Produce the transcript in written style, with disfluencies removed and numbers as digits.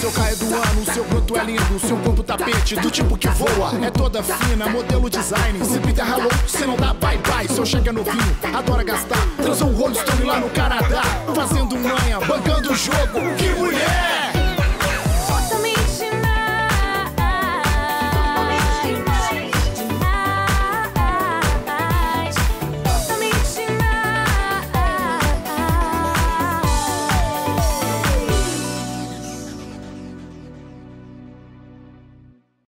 seu carro é do ano, o seu broto é lindo, o seu corpo tapete, do tipo que voa. É toda fina, modelo design. Se Peter ralou, cê não dá bye-bye. Seu cheque é novinho, adora gastar. Transou um Rolling Stone lá no cara.